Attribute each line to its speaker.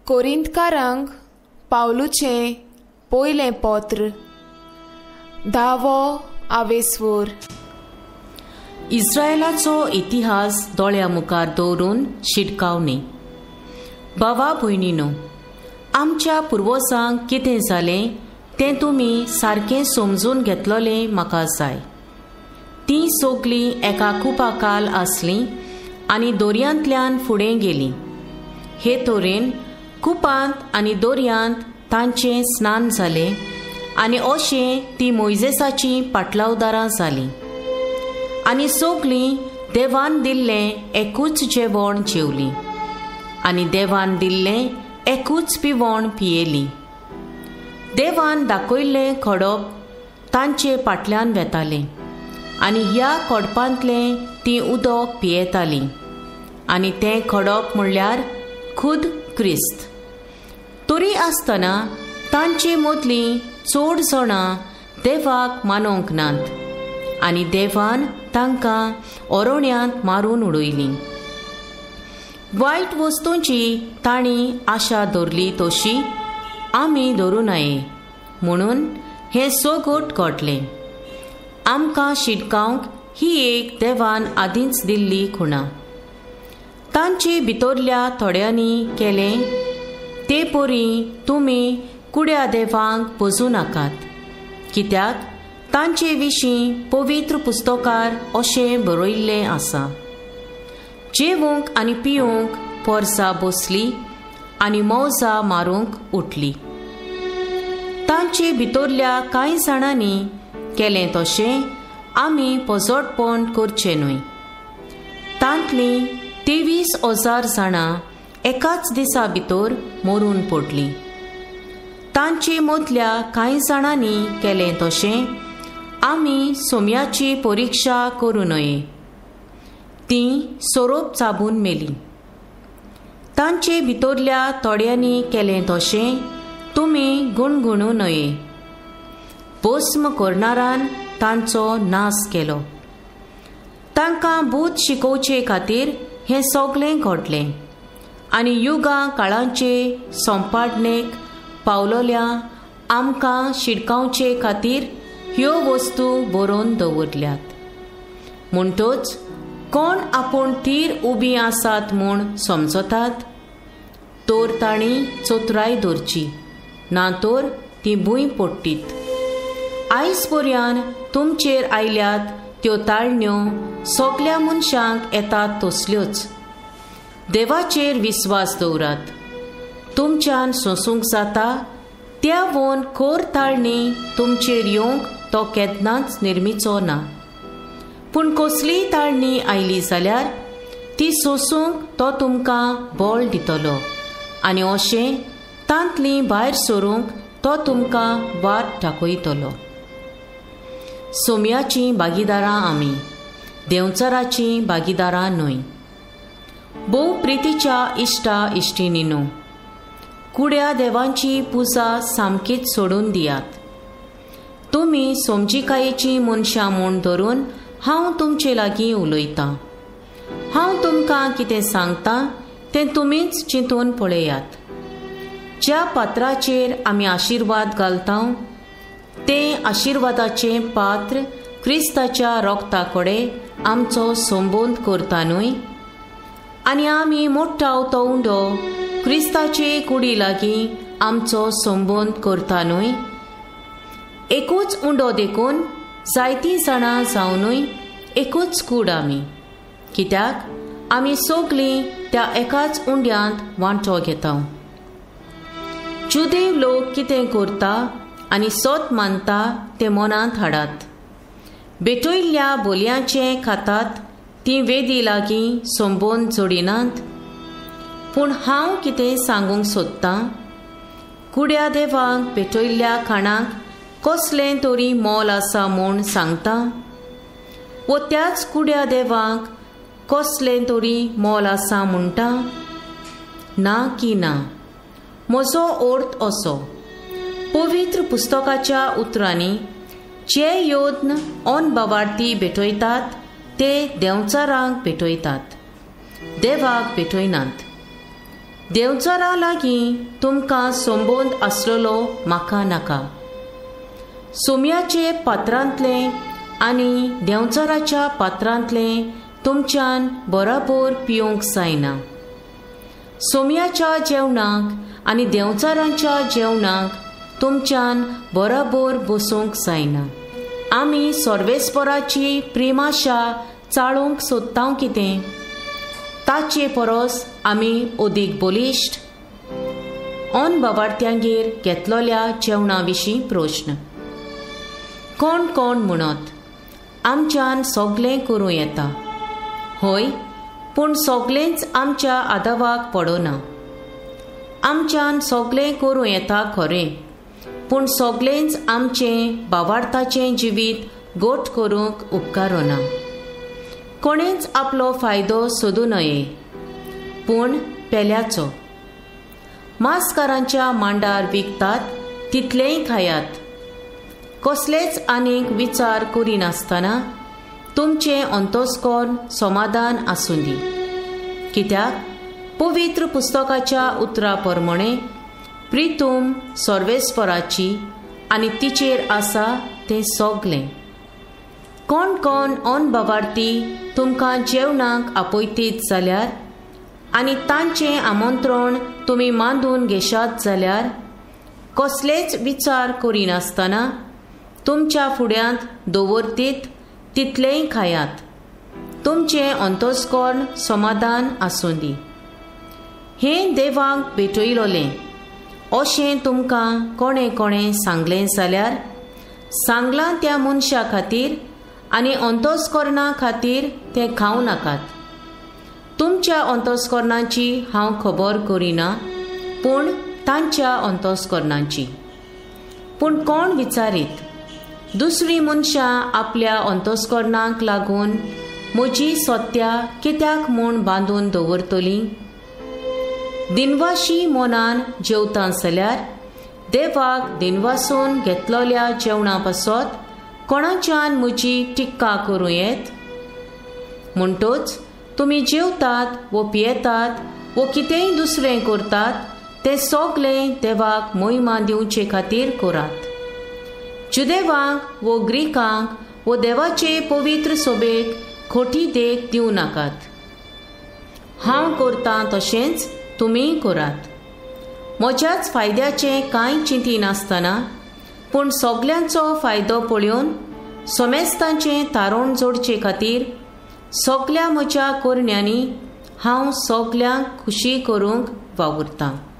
Speaker 1: कोरिंथकारांक पावलुचें पयलें पत्र 10वो आवेसवोर.
Speaker 2: इस्रायलाचो इतिहास दोळ्या मुखार दवरून शिटकावणी. भावा भयणीनो, आमच्या पुर्वजांक कितें जालें तें तुमी सारकें समजून घेतलोलें म्हाका जाय. तीं सगळीं एका कुपाकाल आसलीं आनी दोर्यांतल्यान फुडें गेलीं. हे तरेन कुपांत आनी दोर्यांत तांचें स्नान जालें आनी अशें ती मोइजेसाची पाटलावदारां जालीं. आनी सगळीं देवान दिल्लें एकूच जेवण जेवलीं आनी देवान दिल्लें एकूच पिवण पियेलीं. देवान दाखयल्लें खडप तांचे फाटल्यान वेतालें आनी ह्या खडपांतलें तीं उदक पियेतालीं आनी तें खडप म्हणल्यार खुद क्रिस्त. तरी आसतना तांचे मदलीं चड जाणां देवाक मानूंक नात आनी देवान तांकां ओरोण्यांत मारून उडयलीं. वायट वस्तूंची तांणी आशा धरली तशी आमी धरूं नये म्हणून हें सोगोट घडलें. आमकां शिटकावंक ही एक देवान आदींच दिल्ली खुणा. तांचे भितरल्या थोड्यांनी केलें ते परी तुमी कुड्या देवांक पोजू नाकात, कित्याक तांचे विशीं पवित्र पुस्तकार अशें बरयल्लें आसा. जेवूंक आनी पिवूंक पोरसां बसलीं आनी मौजा मारूंक उठलीं. तांचे भितरल्या कांय जाणांनी केलें तशें आमी पोजोटपण करचें न्हय. तांतलीं 23,000 जाणां एकाच दिसा भितर मरून पडलीं. तांचे मदल्या कांय जाणांनी केलें तशें आमी सोम्याची परिक्षा करूं नये. तीं सोरोप चाबून मेलीं. तांचे भितरल्या थोड्यांनी केलें तशें तुमी गुणगुणू नये. भस्म करणारान तांचो नाश केलो. तांकां भूत शिकोवचे खातीर हें सगळें घडलें आनी युगां काळांचे सोंपाडणेक पावलोल्या आमकां शिडकावचे खातीर ह्यो वस्तू बरोवन दवरल्यात. म्हणटच कोण आपूण तीर उबी आसात म्हूण समजतात तर तांणी चोत्राय धरची, ना तर ती भूंय पडटीत. आयज पर्यान तुमचेर आयल्यात त्यो ताळण्यो सगल्या मनशांक येतात तसल्योच. देवाचेर विस्वास दवरात. तुमच्यान सोंसूंक जाता त्या वोन खोर ताळणी तुमचेर येवंक तो केन्नाच निर्मीचो ना. पूण कसलीय ताळणी आयली जाल्यार ती सोंसूंक तो तुमकां बळ दितलो आनी अशें तांतली भायर सरूंक तो तुमकां वाट दाखयतलो. सोम्याची भागीदारां आमी, देंवचाराची भागीदारां न्हय. भोव प्रितीच्या इश्टा इश्टिणीनो, कुड्या देवांची पुजा सामकीच सोडून दियात. तुमी समजिकायेची मनशां म्हूण धरून हांव तुमचे लागीं उलयतां. हांव तुमकां कितें सांगतां तें तुमीच चिंतून पळयात. ज्या पात्राचेर आमी आशिर्वाद घालतां तें आशिर्वादाचें पात्र क्रिस्ताच्या रोगता कडेन आमचो संबंद करता न्हय. आनी आमी मोठावतो उंडो क्रिस्ताचे कुडी लागीं आमचो संबंद करता न्हय. एकूच उंडो देखून जायतीं जाणां जावनूय एकूच कूड आमी, कित्याक आमी सगळीं त्या एकाच उंड्यांत वांटो घेता. जुदेव लोक कितें करता आनी सोत मानता ते मनांत हाडात. भेटयल्ल्या बोलयांचें खातात तीं वेदी लागीं संबंद जोडिनात. पूण हांव कितें सांगूंक सोदतां, कुड्या देवाक भेटयल्ल्या खाणाक कसलें तरी मोल आसा म्हूण सांगता, वो त्याच कुड्या देवाक कसलें तरी मोल आसा म्हणटा? ना की ना. म्हजो अर्थ असो, पवित्र पुस्तकाच्या उतरांनी जे योद्न अनभावार्थी भेटयतात ते देंवचारांक भेटयतात, देवाक भेटयनात. देवचारा लागीं तुमकां संबंद आसलेलो म्हाका नाका. सुमयाचे पात्रांतले आनी देवचाराच्या पात्रांतले तुमच्यान बराबर पिवंक जायना. सुमयाच्या जेवणाक आनी देवचारांच्या जेवणाक तुमच्यान बराबर बसूंक जायना. आमी सर्वेस्पराची प्रेमाशा चाळूंक सोदता कितें? ताचे परस आमी अदीक बलिश्ट. बावार्थ्यांगेर घेतलोल्या जेवणा विशीं प्रश्न. कोण कोण म्हणत आमच्यान सगलें करूं येता. होय, पूण सगलेंच आमच्या आदावाक पडना. आमच्यान सगलें करूं येता खरें, पूण सगलेंच आमचें भावार्थाचें जिवीत गोठ करूंक उपकारना. कोणेंच आपलो फायदो सोदूं नये, पूण पेल्याचो. मांसकारांच्या मांडार विकतात तितलेंय खायात. कसलेच आनीक विचार करिनासतना तुमचें अंतस्करण समाधान आसूं दी. कित्याक पवित्र पुस्तकाच्या उतरा प्रमाणे प्रितूम सर्वेस्पराची आनी तिचेर आसा तें सगलें. कोण कोण अनभावार्थी तुमकां जेवणाक आपयतीत जाल्यार आनी तांचें आमंत्रण तुमी मांडून घेशात जाल्यार कसलेच विचार करिनासतना तुमच्या फुड्यांत दवरतीत तितलेंय खायात. तुमचें अंतस्करण समाधान आसूं दी. हें देवाक भेटयलोलें अशें तुमकां कोणें कोणें सांगलें जाल्यार सांगलां त्या मनशा खातीर आनी अंतस्करणा खातीर तें खावं नाकात. तुमच्या अंतस्करणाची हांव खबर करिना, पूण तांच्या अंतस्करणाची. पूण कोण विचारीत दुसरी मनशां आपल्या अंतस्करणाक लागून म्हजी सत्या कित्याक म्हूण बांदून दवरतलीं? दिनवाशी मनान जेवता जाल्यार देवाक दिनवासून घेतलोल्या जेवणा पासत कोणाच्यान म्हजी टिक्का करूं येत? म्हणटूच तुमी जेवतात व पियेतात व कितेंय दुसरें करतात तें सगलें देवाक महिमा दिवचे खातीर करात. जुदेवांक व ग्रीकांक व देवाचे पवित्र सभेक खोटी देख दिवं नाकात. हांव करतां तशेंच तुमी करात. म्हज्याच फायद्याचें कांय चिंतिनासतना, पूण सगल्यांचो फायदो पळोवन समेस्तांचें तारण जोडचे खातीर सगल्या म्हज्या करण्यांनी हांव सगल्यांक खुशी करूंक वावुरतां.